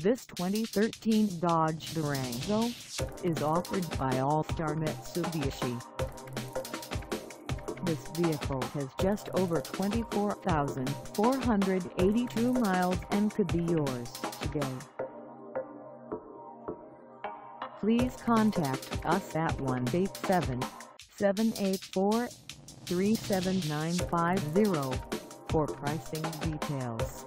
This 2013 Dodge Durango is offered by All Star Mitsubishi. This vehicle has just over 24,482 miles and could be yours today. Please contact us at 1-877-884-37950 for pricing details.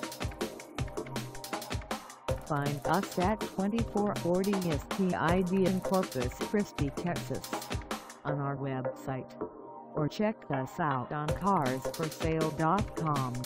Find us at 2440 SPID in Corpus Christi, Texas, on our website, or check us out on carsforsale.com.